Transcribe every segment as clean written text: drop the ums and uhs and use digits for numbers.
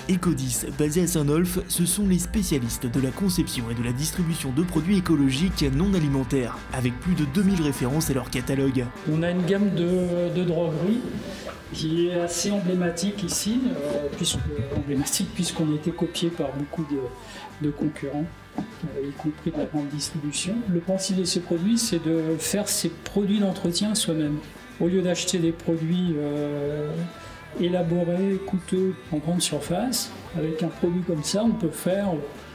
Ecodis, basé à Saint-Nolff, ce sont les spécialistes de la conception et de la distribution de produits écologiques non alimentaires, avec plus de 2000 références à leur catalogue. On a une gamme de drogueries qui est assez emblématique ici, puisqu'on a été copié par beaucoup de concurrents, y compris de la grande distribution. Le principe de ces produits, c'est de faire ces produits d'entretien soi-même. Au lieu d'acheter des produits élaborés, coûteux, en grande surface, avec un produit comme ça, on peut faire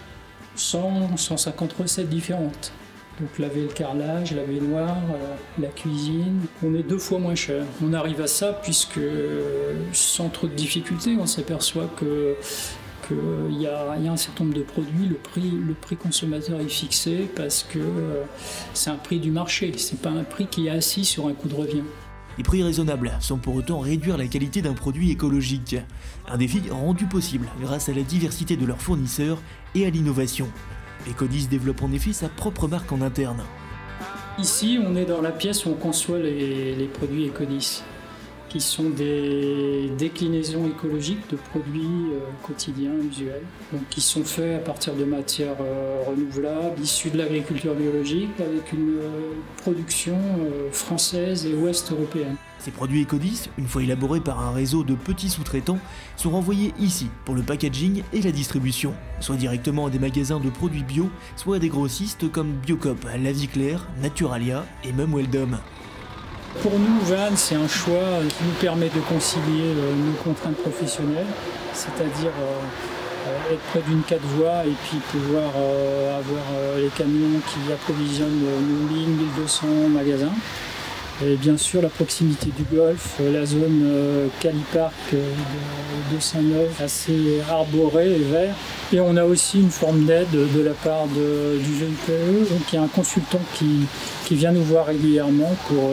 100-150 recettes différentes. Donc laver le carrelage, la baignoire, la cuisine, on est 2 fois moins cher. On arrive à ça puisque sans trop de difficultés, on s'aperçoit qu'il y a un certain nombre de produits, le prix consommateur est fixé parce que c'est un prix du marché, c'est pas un prix qui est assis sur un coût de revient. Les prix raisonnables, sans pour autant réduire la qualité d'un produit écologique. Un défi rendu possible grâce à la diversité de leurs fournisseurs et à l'innovation. Ecodis développe en effet sa propre marque en interne. Ici, on est dans la pièce où on conçoit les produits Ecodis, qui sont des déclinaisons écologiques de produits quotidiens, usuels, donc qui sont faits à partir de matières renouvelables, issues de l'agriculture biologique, avec une production française et ouest européenne. Ces produits Ecodis, une fois élaborés par un réseau de petits sous-traitants, sont renvoyés ici pour le packaging et la distribution, soit directement à des magasins de produits bio, soit à des grossistes comme Biocop, La Vie Claire, Naturalia et même Weldom. Pour nous, Van, c'est un choix qui nous permet de concilier nos contraintes professionnelles, c'est-à-dire être près d'une 4 voies et puis pouvoir avoir les camions qui approvisionnent nos lignes 1200 magasins. Et bien sûr, la proximité du golf, la zone Calipark de Saint-Nolff, assez arborée et vert. Et on a aussi une forme d'aide de la part du GIPE, donc il y a un consultant qui vient nous voir régulièrement pour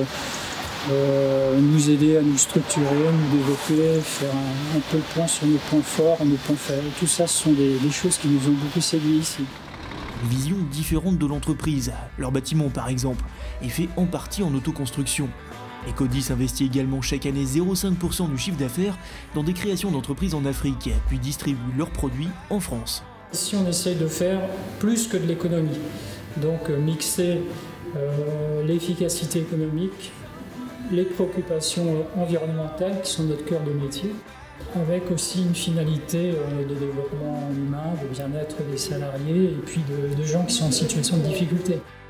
nous aider à nous structurer, nous développer, faire un peu le point sur nos points forts, nos points faibles. Tout ça, ce sont des choses qui nous ont beaucoup séduit ici. Une vision différente de l'entreprise. Leur bâtiment, par exemple, est fait en partie en autoconstruction. Ecodis investit également chaque année 0,5% du chiffre d'affaires dans des créations d'entreprises en Afrique, puis distribue leurs produits en France. Ici, on essaye de faire plus que de l'économie. Donc, mixer l'efficacité économique, les préoccupations environnementales qui sont notre cœur de métier, avec aussi une finalité de développement humain, de bien-être des salariés et puis de gens qui sont en situation de difficulté.